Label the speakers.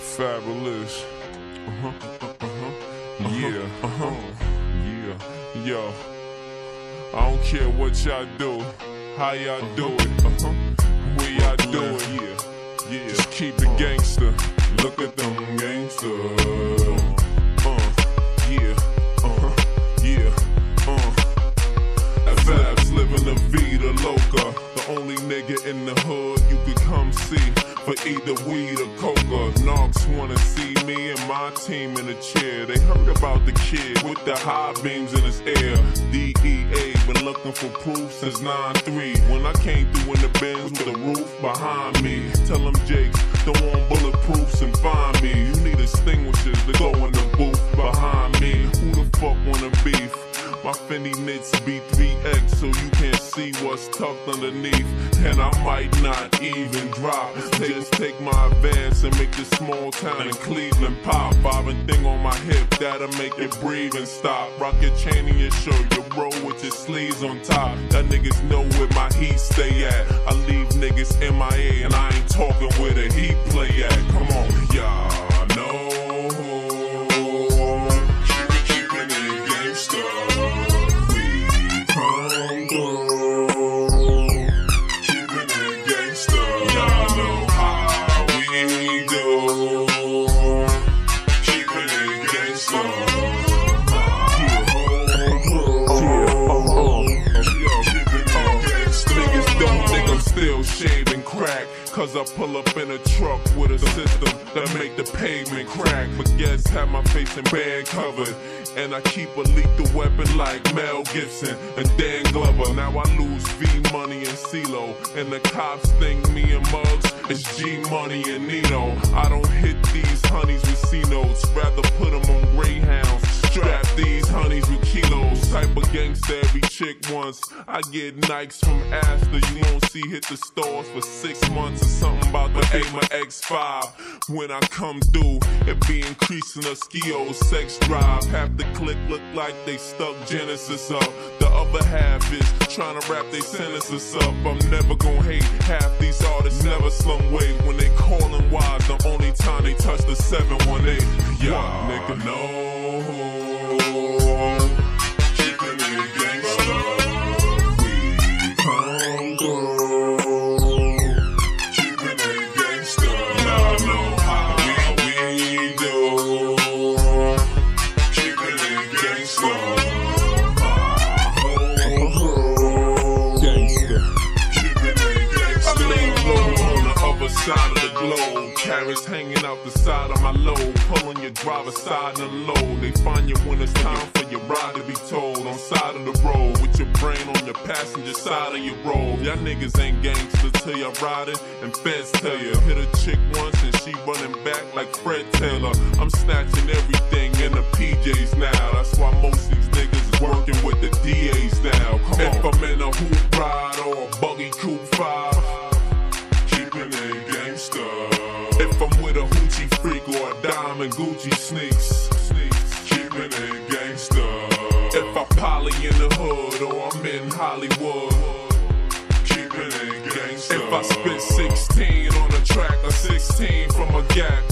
Speaker 1: Fabulous. Yeah. Yeah. Yo. I don't care what y'all do, how y'all do it, where y'all do it. Yeah. Just keep it gangster. Look at them gangsters. Fabs living la vida loca. The only nigga in the hood you could come see for either weed or coca. Knocks wanna see me and my team in the chair. They heard about the kid with the high beams in his air. DEA been looking for proof since 9-3. When I came through in the Benz with the roof behind me. Tell them Jakes don't want bulletproofs and find me. You need extinguishers to go in the booth behind me. Who the fuck wanna beef? My Fendi knits B3X so you can't see what's tucked underneath. And I might not even drop. Just take my advance and make this small town in Cleveland pop. Bobbing thing on my hip that'll make it breathe and stop. Rock your chain in your shirt, you roll with your sleeves on top. That niggas know where my heat stay at. I leave niggas MIA and I ain't talking where the heat play at. Come on, y'all know. Keeping it gangsta. Still shaving crack, cause I pull up in a truck with a system that make the pavement crack. But guests have my face in band covered, and I keep a lethal weapon like Mel Gibson and Dan Glover. Now I lose V-Money and CeeLo, and the cops think me and Muggs is G-Money and Nino. I don't hit these honeys with C-notes, rather put them on Greyhounds. Strap these honeys with kilos. Type of gangster every chick wants. I get Nikes from Astor. You won't see hit the stores for 6 months or something about the A my X5. When I come through, it be increasing a skio sex drive. Half the clique look like they stuck Genesis up. The other half is trying to wrap they sentences up. I'm never gonna hate. Half these artists never slum weight. When they callin' wise, the only time they touch the 718. Y'all nigga know. Keeping it gangsta. We come through. Keeping it gangsta. Y'all know how we do. Keeping it gangsta. Gangsta. Keeping it gangsta. I lean low on the other side of the globe. Carrots hanging out the side of my load. Pulling your driver's side and load. They find you when it's time for your ride to be told. On side of the road with your brain on your passenger side of your road. Y'all niggas ain't gangsters till y'all riding and feds tell you. Hit a chick once and she running back like Fred Taylor. I'm snatching everything in the PJs now. That's why most of these niggas is working with the DAs now. Come on. If I'm in a hoop ride or a buggy coupe 5, keeping it gangsta. If I'm with a hoochie freak or a diamond Gucci sneaks, keeping it gangsta. If I poly in the hood or I'm in Hollywood, keeping it gangsta. If I spit 16 on a track or 16 from a gap,